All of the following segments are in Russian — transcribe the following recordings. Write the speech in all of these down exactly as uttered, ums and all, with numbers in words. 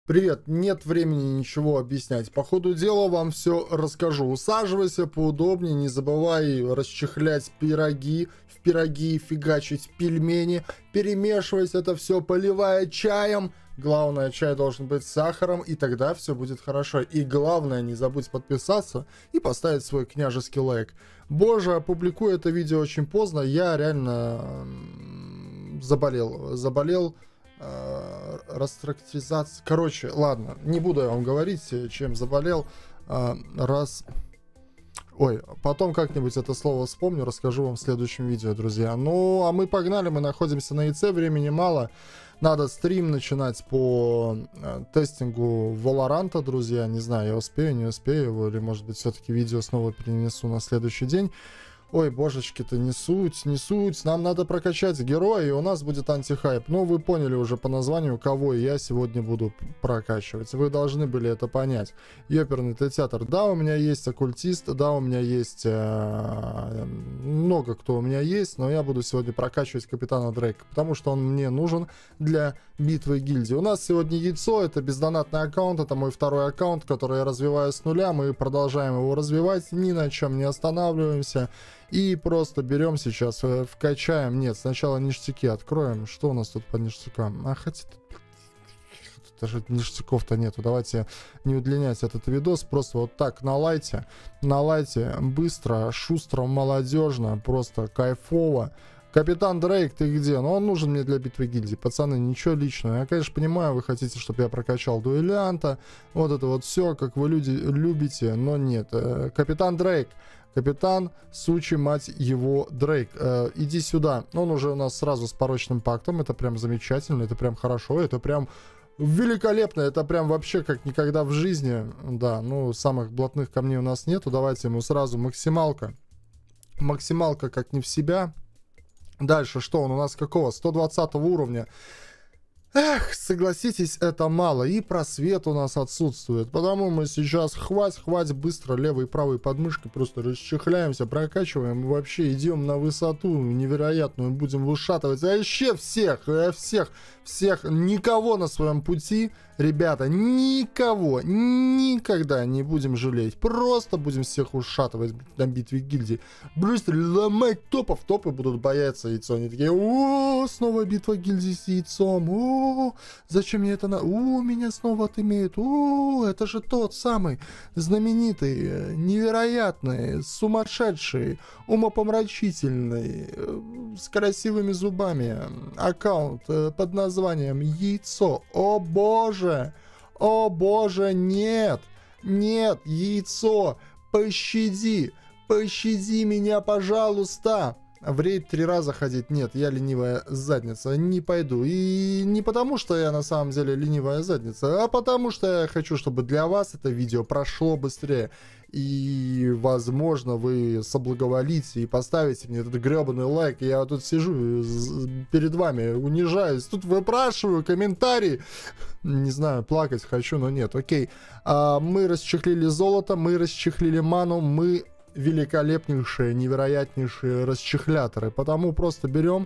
Привет, нет времени ничего объяснять. По ходу дела вам все расскажу. Усаживайся поудобнее, не забывай расчехлять пироги, в пироги фигачить пельмени, перемешивать это все, поливая чаем. Главное, чай должен быть с сахаром, и тогда все будет хорошо. И главное, не забудь подписаться и поставить свой княжеский лайк. Боже, опубликую это видео очень поздно. Я реально заболел. Заболел. Растрактизация. Короче, ладно, не буду я вам говорить, чем заболел. Раз... Ой, потом как-нибудь это слово вспомню, расскажу вам в следующем видео, друзья. Ну, а мы погнали, мы находимся на ИЦ, времени мало. Надо стрим начинать по тестингу Valorant, друзья. Не знаю, я успею, не успею его, или, может быть, все-таки видео снова перенесу на следующий день. Ой, божечки-то, не суть, не суть. Нам надо прокачать героя, и у нас будет антихайп. Ну, вы поняли уже по названию, кого я сегодня буду прокачивать. Вы должны были это понять. Ёперный театр. Да, у меня есть оккультист, да, у меня есть... Э, много кто у меня есть, но я буду сегодня прокачивать капитана Дрейка, потому что он мне нужен для битвы гильдии. У нас сегодня яйцо, это бездонатный аккаунт, это мой второй аккаунт, который я развиваю с нуля. Мы продолжаем его развивать, ни на чем не останавливаемся. И просто берем сейчас, э, вкачаем. Нет, сначала ништяки откроем. Что у нас тут по ништякам? А хотя тут даже ништяков-то нету. Давайте не удлинять этот видос. Просто вот так на лайте. На лайте быстро, шустро, молодежно. Просто кайфово. Капитан Дрейк, ты где? Ну, он нужен мне для битвы гильдии. Пацаны, ничего личного. Я, конечно, понимаю, вы хотите, чтобы я прокачал дуэлянта. Вот это вот все, как вы люди любите. Но нет. Э, Капитан Дрейк. Капитан, сучий мать его, Дрейк. Э, иди сюда. Он уже у нас сразу с порочным пактом. Это прям замечательно, это прям хорошо, это прям великолепно. Это прям вообще как никогда в жизни. Да, ну, самых блатных камней у нас нету. Давайте ему сразу максималка. Максималка как не в себя. Дальше, что он у нас какого? сто двадцатого уровня. Эх, согласитесь, это мало. И просвет у нас отсутствует. Потому мы сейчас хвать, хвать быстро левой и правой подмышкой просто расчехляемся, прокачиваем. Вообще идем на высоту невероятную. Будем вышатывать. А вообще всех, всех, всех, никого на своем пути. Ребята, никого, никогда не будем жалеть. Просто будем всех ушатывать на битве гильдии. Быстро ломать топов. Топы будут бояться яйцо. Они такие, о, снова битва гильдии с яйцом. О, зачем мне это надо? О, меня снова отымеют. О, это же тот самый знаменитый, невероятный, сумасшедший, умопомрачительный, с красивыми зубами аккаунт под названием Яйцо. О боже! О боже, нет! Нет, яйцо! Пощади! Пощади меня, пожалуйста! В рейд три раза ходить? Нет, я ленивая задница, не пойду. И не потому, что я на самом деле ленивая задница, а потому, что я хочу, чтобы для вас это видео прошло быстрее. И, возможно, вы соблаговолите и поставите мне этот гребаный лайк. Я тут сижу перед вами, унижаюсь, тут выпрашиваю комментарии. Не знаю, плакать хочу, но нет, окей. А, мы расчехлили золото, мы расчехлили ману, мы... великолепнейшие, невероятнейшие расчехляторы. Потому просто берем...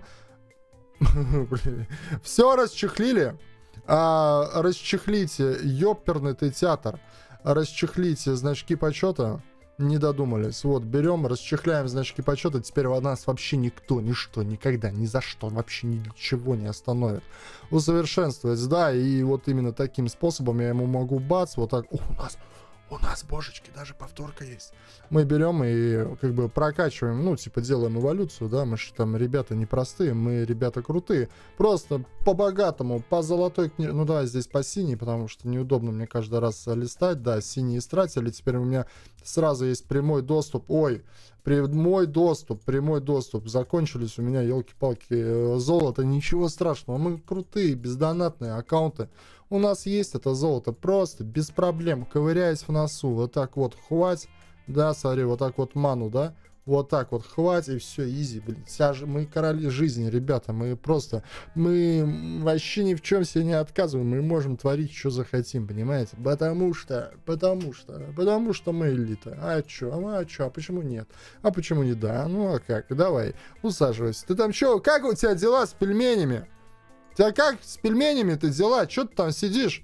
Все расчехлили. А, расчехлите ёперный театр. Расчехлите значки почета. Не додумались. Вот, берем, расчехляем значки почета. Теперь у нас вообще никто, ничто, никогда, ни за что, вообще ничего не остановит. Усовершенствовать, да, и вот именно таким способом я ему могу бац, вот так. О, у нас... У нас, божечки, даже повторка есть. Мы берем и как бы прокачиваем, ну, типа делаем эволюцию, да, мы же там ребята непростые, мы ребята крутые. Просто по-богатому, по золотой книге, ну, давай здесь по синей, потому что неудобно мне каждый раз листать, да, синие истратили, теперь у меня сразу есть прямой доступ, ой, прямой доступ, прямой доступ, закончились у меня, елки-палки, золото, ничего страшного, мы крутые, бездонатные аккаунты. У нас есть это золото просто, без проблем, ковыряясь в носу, вот так вот хвать, да, смотри, вот так вот ману, да, вот так вот хвать, и все, изи, блин, вся же, мы короли жизни, ребята, мы просто, мы вообще ни в чем себе не отказываем, мы можем творить, что захотим, понимаете, потому что, потому что, потому что мы элита, а чё, а чё, а почему нет, а почему не да, ну а как, давай, усаживайся, ты там чё, как у тебя дела с пельменями? У тебя как с пельменями ты дела? Чё ты там сидишь?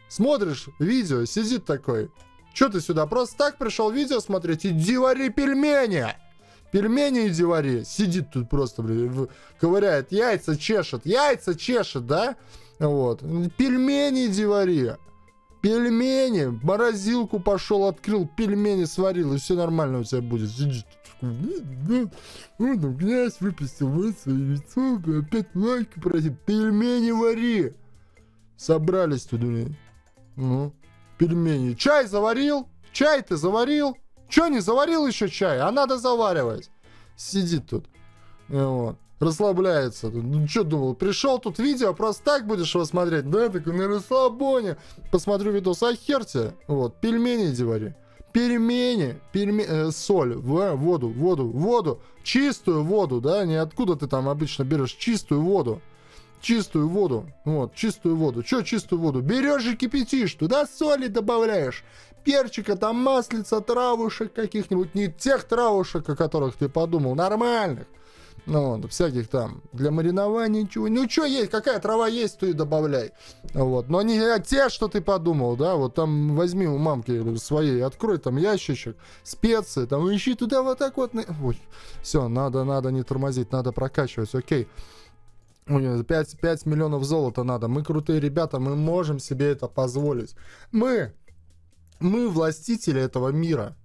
Смотришь видео, сидит такой. Че ты сюда просто так пришел видео смотреть? Иди вари пельмени! Пельмени иди вари. Сидит тут просто, блин, ковыряет, яйца чешет. Яйца чешет, да? Вот. Пельмени иди вари. Пельмени. В морозилку пошел, открыл, пельмени сварил, и все нормально у тебя будет. Сидит. Ну, там князь выпустил вот свое яйцо, опять лайки просит. Пельмени вари. Собрались туда. Ну, пельмени. Чай заварил? Чай ты заварил? Че не заварил еще чай? А надо заваривать. Сидит тут. Вот. Расслабляется. Ну, что думал? Пришел тут видео, просто так будешь его смотреть? Да, такой на расслабоне. Посмотрю видос, а хер тебе. Вот, пельмени иди вари. Пельмени, пельмени, э, соль, в, воду, воду, воду. Чистую воду, да? Не откуда ты там обычно берешь чистую воду. Чистую воду. Вот, чистую воду. Че чистую воду? Берешь и кипятишь, туда соли добавляешь. Перчика, там маслица, травушек каких-нибудь. Не тех травушек, о которых ты подумал. Нормальных. Ну, вот, всяких там. Для маринования ничего. Ну, что есть? Какая трава есть, то и добавляй. Вот. Но не те, что ты подумал, да. Вот там возьми у мамки своей, открой там ящичек, специи, там ищи туда вот так вот. Ой. Все, надо, надо не тормозить, надо прокачивать. Окей. пять, пять миллионов золота надо. Мы крутые ребята, мы можем себе это позволить. Мы, мы властители этого мира.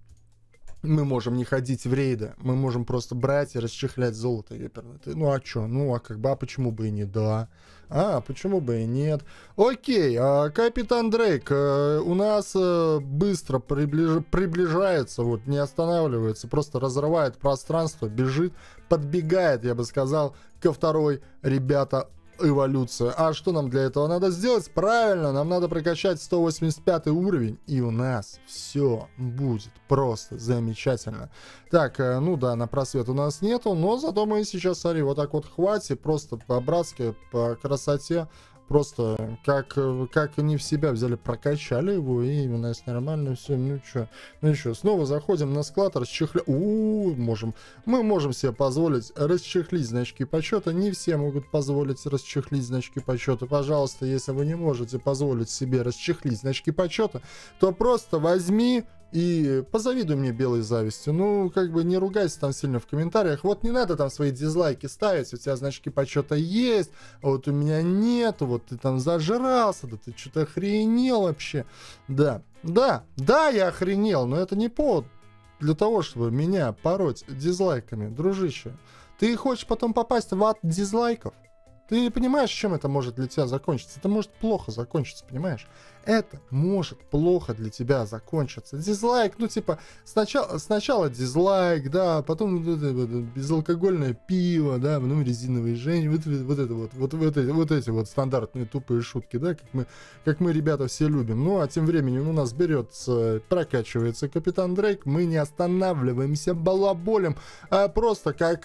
Мы можем не ходить в рейды. Мы можем просто брать и расчехлять золото. Ну а чё? Ну а как бы, а почему бы и не да? А, почему бы и нет? Окей, а, капитан Дрейк а, у нас а, быстро приближ... приближается, вот, не останавливается, просто разрывает пространство, бежит, подбегает, я бы сказал, ко второй, ребята, эволюции. А что нам для этого надо сделать? Правильно, нам надо прокачать сто восемьдесят пятый уровень, и у нас все будет просто замечательно. Так, ну да, на просвет у нас нету, но зато мы сейчас, смотри, вот так вот хватит, просто по-братски, по красоте, просто как, как они в себя взяли, прокачали его, и у нас нормально все. Ну что, ну что, снова заходим на склад, расчехля... У-у-у, можем, мы можем себе позволить расчехлить значки почета. Не все могут позволить расчехлить значки почета. Пожалуйста, если вы не можете позволить себе расчехлить значки почета, то просто возьми и позавидуй мне белой завистью. Ну, как бы не ругайся там сильно в комментариях. Вот не надо там свои дизлайки ставить. У тебя значки почета есть, а вот у меня нету. Вот ты там зажрался, да ты что-то охренел вообще. Да, да, да, я охренел, но это не повод для того, чтобы меня пороть дизлайками, дружище. Ты хочешь потом попасть в ад дизлайков? Ты понимаешь, чем это может для тебя закончиться? Это может плохо закончиться, понимаешь? Это может плохо для тебя закончиться. Дизлайк, ну типа, сначала, сначала дизлайк, да, потом безалкогольное пиво, да, потом резиновые женщины, вот, вот это вот, вот, вот, эти, вот эти вот стандартные тупые шутки, да, как мы, как мы, ребята, все любим. Ну, а тем временем у нас берется, прокачивается капитан Дрейк, мы не останавливаемся балаболем, а просто как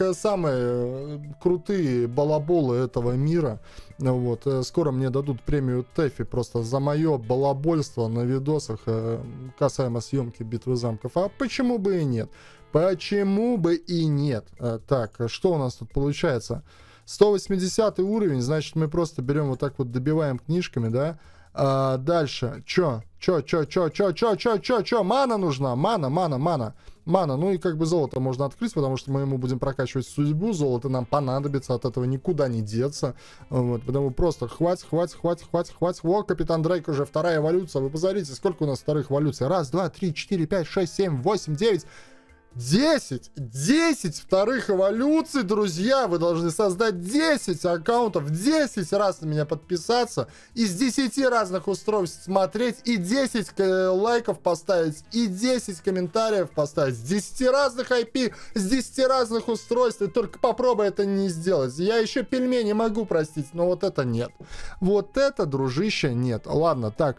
самые крутые балаболы этого мира. Вот, скоро мне дадут премию Тэфи просто за мое балабольство на видосах касаемо съемки битвы замков. А почему бы и нет? Почему бы и нет? Так, что у нас тут получается? сто восьмидесятый уровень, значит, мы просто берем вот так вот, добиваем книжками, да? А дальше, чё? Чё, чё, чё, чё, чё, чё, чё, чё? Мана нужна, мана, мана, мана. Мана, ну и как бы золото можно открыть, потому что мы ему будем прокачивать судьбу, золото нам понадобится, от этого никуда не деться. Вот, потому просто хватит, хватит, хватит, хватит, хватит. О, капитан Дрейк уже вторая эволюция, вы посмотрите, сколько у нас вторых эволюций. Раз, два, три, четыре, пять, шесть, семь, восемь, девять... десять! десять вторых эволюций, друзья! Вы должны создать десять аккаунтов, десять раз на меня подписаться, из десяти разных устройств смотреть, и десять лайков поставить, и десять комментариев поставить, с десяти разных ай пи, с десяти разных устройств, и только попробуй это не сделать. Я еще пельмени могу простить, но вот это нет. Вот это, дружище, нет. Ладно, так...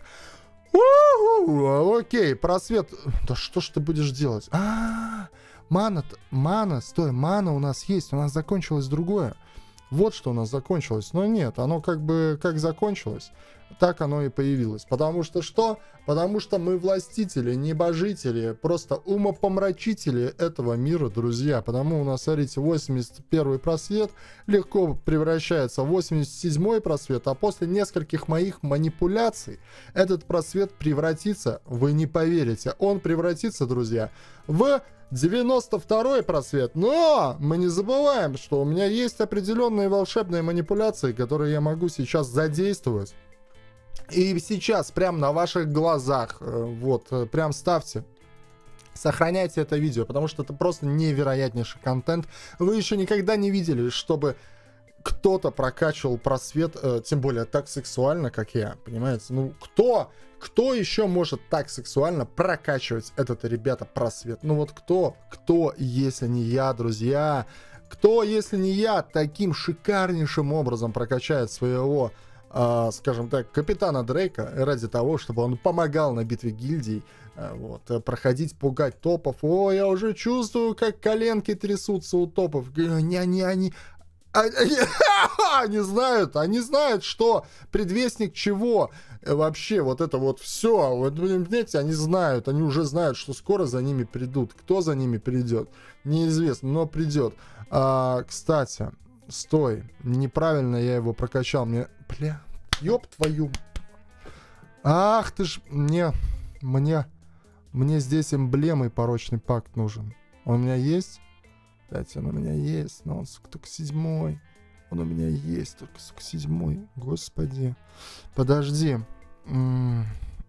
У-у-у, окей, просвет. Да что ж ты будешь делать? А, мана, мана, стой, мана у нас есть, у нас закончилось другое. Вот что у нас закончилось. Но нет, оно как бы как закончилось. так оно и появилось. Потому что что? Потому что мы властители, небожители, просто умопомрачители этого мира, друзья. Потому у нас, смотрите, восемьдесят первый просвет легко превращается в восемьдесят седьмой просвет, а после нескольких моих манипуляций этот просвет превратится, вы не поверите, он превратится, друзья, в девяносто второй просвет. Но мы не забываем, что у меня есть определенные волшебные манипуляции, которые я могу сейчас задействовать. И сейчас, прямо на ваших глазах, вот, прям ставьте, сохраняйте это видео, потому что это просто невероятнейший контент. Вы еще никогда не видели, чтобы кто-то прокачивал просвет, э, тем более так сексуально, как я, понимаете? Ну, кто, кто еще может так сексуально прокачивать этот, ребята, просвет? Ну вот кто, кто, если не я, друзья? Кто, если не я, таким шикарнейшим образом прокачает своего... Uh, скажем так, капитана Дрейка ради того, чтобы он помогал на битве гильдий, uh, вот, проходить, пугать топов. О, я уже чувствую, как коленки трясутся у топов. Они, они, они, они, они знают, они знают, что предвестник чего вообще, вот это вот все, вот, знаете, они знают, они уже знают, что скоро за ними придут. Кто за ними придет, неизвестно, но придет. Uh, кстати, стой, неправильно я его прокачал, мне, бля, ёб твою, ах ты ж, мне, мне, мне здесь эмблемой порочный пакт нужен, он у меня есть, кстати, он у меня есть, но он, сука, только седьмой, он у меня есть, только, сука, седьмой, господи, подожди, М-м-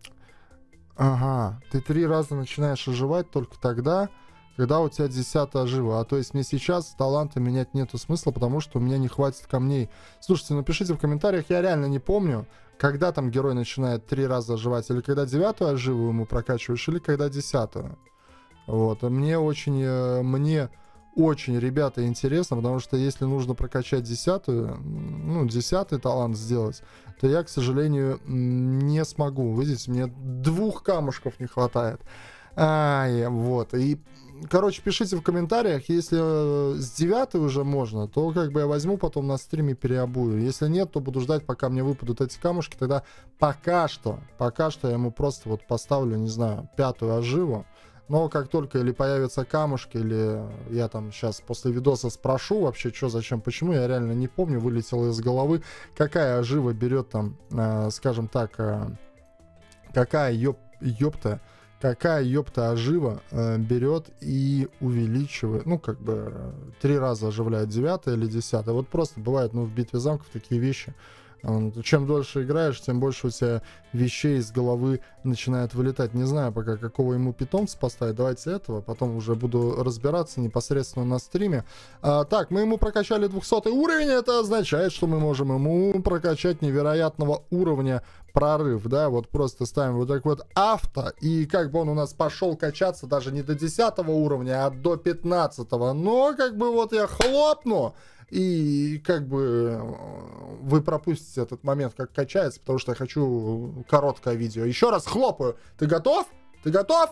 ага, ты три раза начинаешь оживать только тогда, когда у тебя десятая ожива. А то есть мне сейчас таланты менять нету смысла, потому что у меня не хватит камней. Слушайте, напишите в комментариях, я реально не помню, когда там герой начинает три раза оживать, или когда девятую оживу ему прокачиваешь, или когда десятую. Вот, мне очень, мне очень, ребята, интересно, потому что если нужно прокачать десятую, ну, десятый талант сделать, то я, к сожалению, не смогу. Видите, мне двух камушков не хватает. Ай, вот, и, короче, пишите в комментариях, если с девятой уже можно, то как бы я возьму потом на стриме переобую. Если нет, то буду ждать, пока мне выпадут эти камушки, тогда пока что, пока что я ему просто вот поставлю, не знаю, пятую оживу. Но как только или появятся камушки, или я там сейчас после видоса спрошу вообще, что, зачем, почему, я реально не помню, вылетело из головы, какая ожива берет там, э, скажем так, э, какая ёп, ёпта, какая ёпта ожива э, берет и увеличивает, ну, как бы, э, три раза оживляет девятая или десятая. Вот просто бывает, ну, в битве замков такие вещи. Э, чем дольше играешь, тем больше у тебя вещей из головы начинает вылетать. Не знаю пока, какого ему питомца поставить. Давайте этого, потом уже буду разбираться непосредственно на стриме. А, так, мы ему прокачали двухсотый уровень, это означает, что мы можем ему прокачать невероятного уровня прорыв, да, вот просто ставим вот так вот авто, и как бы он у нас пошел качаться даже не до десятого уровня, а до пятнадцатого, но как бы вот я хлопну, и как бы вы пропустите этот момент, как качается, потому что я хочу короткое видео. Еще раз хлопаю. Ты готов? Ты готов?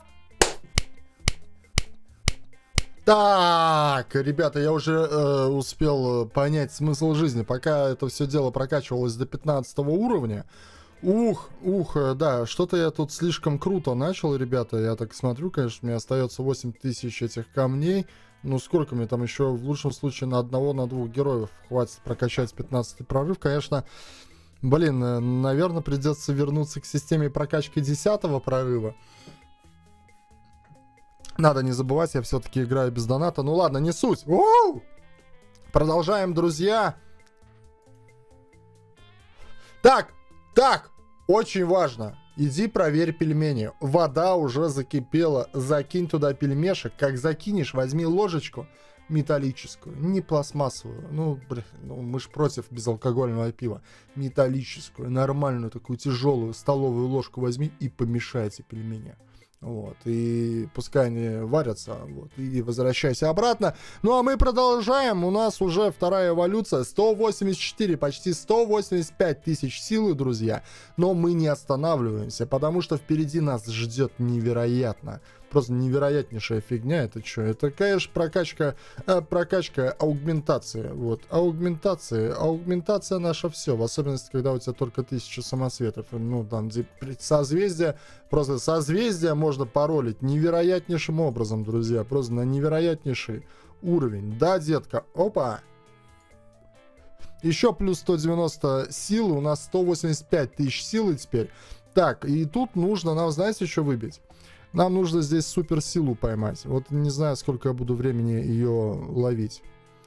Так, ребята, я уже э, успел понять смысл жизни. Пока это все дело прокачивалось до пятнадцатого уровня. Ух, ух, да, что-то я тут слишком круто начал, ребята. Я так смотрю, конечно, мне остается восемь тысяч этих камней. Ну, сколько мне там еще, в лучшем случае, на одного, на двух героев хватит прокачать пятнадцатый прорыв. Конечно, блин, наверное, придется вернуться к системе прокачки десятого прорыва. Надо не забывать, я все-таки играю без доната. Ну ладно, не суть. У-у-у! Продолжаем, друзья. Так, так, очень важно. Иди проверь пельмени. Вода уже закипела. Закинь туда пельмешек. Как закинешь, возьми ложечку металлическую, не пластмассовую. Ну, блин, ну мы ж против безалкогольного пива. Металлическую, нормальную, такую тяжелую столовую ложку возьми и помешай эти пельмени. Вот, и пускай они варятся, вот, и возвращайся обратно. Ну, а мы продолжаем, у нас уже вторая эволюция, сто восемьдесят четыре, почти сто восемьдесят пять тысяч силы, друзья. Но мы не останавливаемся, потому что впереди нас ждет невероятно, просто невероятнейшая фигня. Это что? Это, конечно, прокачка, э, прокачка аугментации. Вот, аугментация, аугментация наша все. В особенности, когда у тебя только тысяча самоцветов. Ну, там, созвездие, просто созвездие можно паролить невероятнейшим образом, друзья. Просто на невероятнейший уровень. Да, детка? Опа! Еще плюс сто девяносто силы, у нас сто восемьдесят пять тысяч силы теперь. Так, и тут нужно нам, знаете, что выбить? Нам нужно здесь суперсилу поймать. Вот не знаю, сколько я буду времени ее ловить.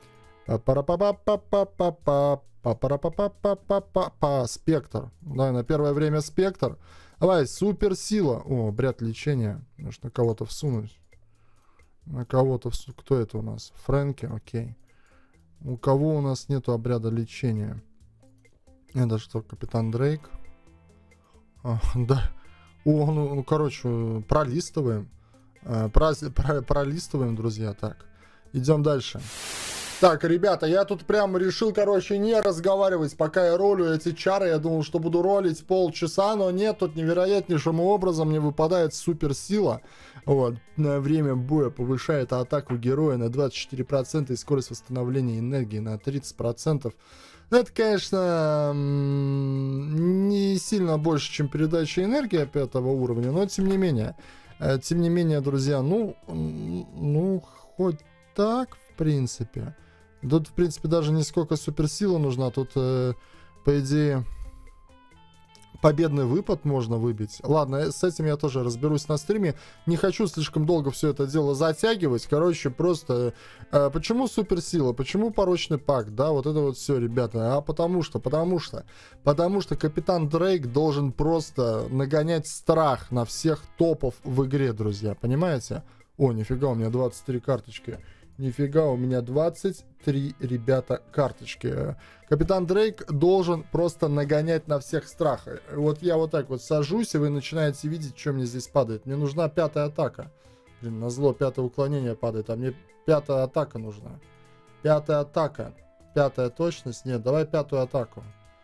Па-па-па-па-па-па-па-па-па-па-па-па. Спектр. Да, на первое время спектр. Давай, суперсила. О, обряд лечения. Может, на кого-то всунуть. На кого-то всунуть. Кто это у нас? Фрэнки, окей. У кого у нас нету обряда лечения? Это что, капитан Дрейк? А, да. О, ну, ну, короче, пролистываем. А, про, про, пролистываем, друзья. Так, идем дальше. Так, ребята, я тут прям решил, короче, не разговаривать, пока я ролю эти чары. Я думал, что буду ролить полчаса, но нет, тут невероятнейшим образом мне выпадает суперсила. Вот, время боя повышает атаку героя на двадцать четыре процента и скорость восстановления энергии на тридцать процентов. Это, конечно, не сильно больше, чем передача энергии пятого уровня, но тем не менее. Тем не менее, друзья, ну, ну, хоть так, в принципе. Тут, в принципе, даже не сколько суперсила нужна, тут, э, по идее, победный выпад можно выбить. Ладно, с этим я тоже разберусь на стриме. Не хочу слишком долго все это дело затягивать. Короче, просто... Э, почему суперсила? Почему порочный пакт? Да, вот это вот все, ребята. А потому что, потому что... Потому что капитан Дрейк должен просто нагонять страх на всех топов в игре, друзья. Понимаете? О, нифига, у меня двадцать три карточки. Нифига, у меня двадцать три, ребята, карточки. Капитан Дрейк должен просто нагонять на всех страх. Вот я вот так вот сажусь, и вы начинаете видеть, что мне здесь падает. Мне нужна пятая атака. Блин, назло пятое уклонение падает, а мне пятая атака нужна. Пятая атака. Пятая точность. Нет, давай пятую атаку.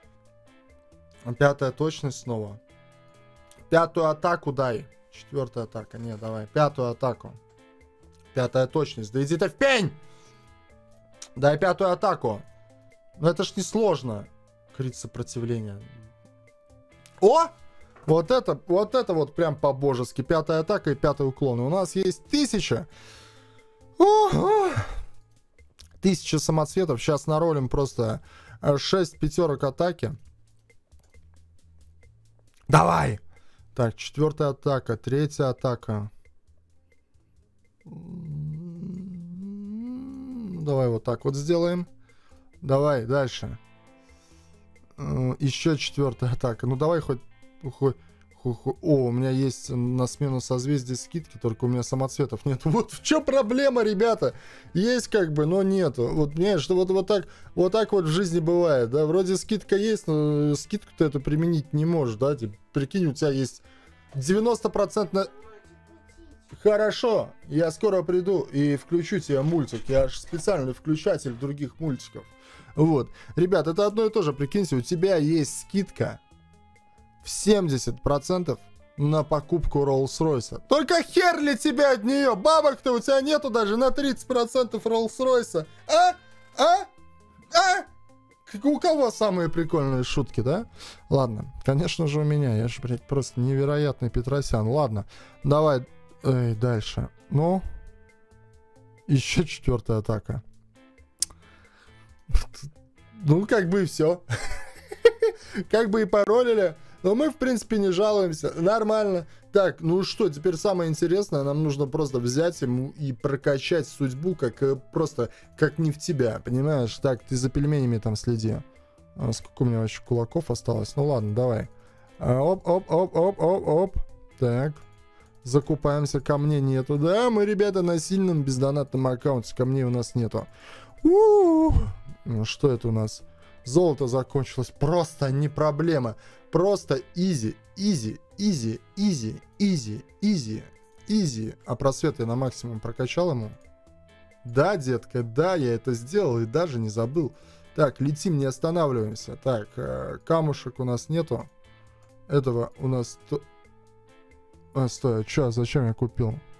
Пятая точность снова. Пятую атаку дай. Четвертая атака. Нет, давай. Пятую атаку. Пятая точность. Да иди ты в пень! Дай пятую атаку. Ну это ж не сложно. Крит сопротивления. О! Вот это, вот это вот прям по-божески. Пятая атака и пятый уклон. У нас есть тысяча. О-о! Тысяча самоцветов. Сейчас наролим просто шесть пятерок атаки. Давай! Так, четвертая атака, третья атака. Давай вот так вот сделаем. Давай дальше. Еще четвертая атака. Ну давай хоть, хоть, хоть, хоть... О, у меня есть на смену созвездия скидки, только у меня самоцветов нет. Вот в чем проблема, ребята. Есть как бы, но нету. Вот понимаешь, что вот, вот так вот так вот в жизни бывает, да. Вроде скидка есть, но скидку ты эту применить не можешь, да. Типа, прикинь, у тебя есть девяносто процентов... Хорошо, я скоро приду и включу тебе мультик. Я аж специальный включатель других мультиков. Вот. Ребят, это одно и то же. Прикиньте, у тебя есть скидка в семьдесят процентов на покупку Rolls-Royce. Только хер ли тебя от нее? Бабок-то у тебя нету даже на тридцать процентов Rolls-Royce. А? А? А? У кого самые прикольные шутки, да? Ладно, конечно же у меня. Я же, блядь, просто невероятный Петросян. Ладно, давай... Эй, дальше. Ну, еще четвертая атака. Ну, как бы и все. Как бы и паролили. Но мы, в принципе, не жалуемся. Нормально. Так, ну что, теперь самое интересное. Нам нужно просто взять ему и прокачать судьбу, как просто, как не в тебя. Понимаешь? Так, ты за пельменями там следи. А сколько у меня вообще кулаков осталось? Ну ладно, давай. Оп-оп-оп-оп-оп-оп. Так. Закупаемся, камней нету. Да, мы, ребята, на сильном бездонатном аккаунте. Камней у нас нету. У-у-у. Ну, что это у нас? Золото закончилось. Просто не проблема. Просто изи, изи, изи, изи, изи, изи, изи. А просвет я на максимум прокачал ему? Да, детка, да, я это сделал и даже не забыл. Так, летим, не останавливаемся. Так, камушек у нас нету. Этого у нас... А, стой, а чё, зачем я купил?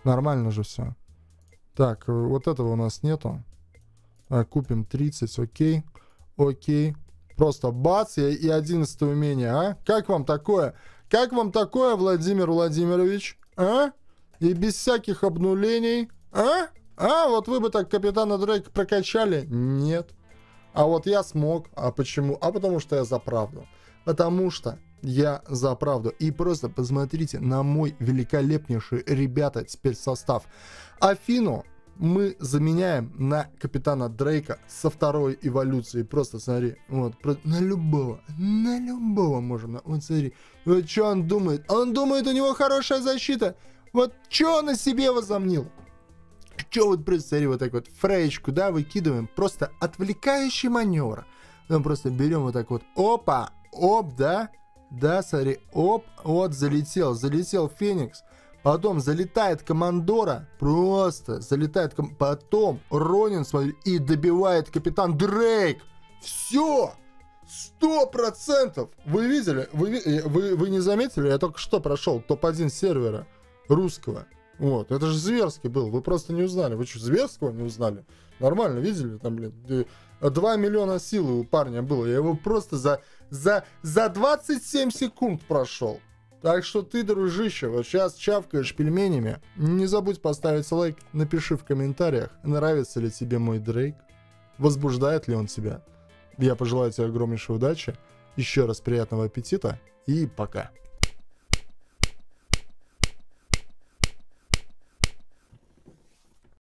Нормально же все. Так, вот этого у нас нету. А, купим тридцать, окей. Окей. Просто бац, и, и одиннадцатое умение, а? Как вам такое? Как вам такое, Владимир Владимирович? А? И без всяких обнулений? А? А? Вот вы бы так Капитана Дрейка прокачали? Нет. А вот я смог. А почему? А потому что я за правду. Потому что я за правду. И просто посмотрите на мой великолепнейший, ребята, теперь состав. Афину мы заменяем на Капитана Дрейка со второй эволюцией. Просто смотри, вот, на любого, на любого можем. Вот смотри, вот что он думает. Он думает, у него хорошая защита. Вот что он о себе возомнил. Что вот, просто смотри, вот так вот фреечку, да, выкидываем. Просто отвлекающий маневр. Мы просто берем вот так вот, опа, оп, да, да, смотри, оп, вот, залетел, залетел Феникс. Потом залетает Командора, просто залетает, ком... потом Ронин, смотри, и добивает Капитан Дрейк. Все, сто процентов. Вы видели, вы, вы, вы не заметили, я только что прошел топ один сервера русского. Вот, это же зверский был, вы просто не узнали. Вы что, зверского не узнали? Нормально, видели? Там, блин, два миллиона силы у парня было. Я его просто за, за, за двадцать семь секунд прошел. Так что ты, дружище, вот сейчас чавкаешь пельменями. Не забудь поставить лайк, напиши в комментариях, нравится ли тебе мой Дрейк, возбуждает ли он тебя. Я пожелаю тебе огромнейшей удачи, еще раз приятного аппетита и пока.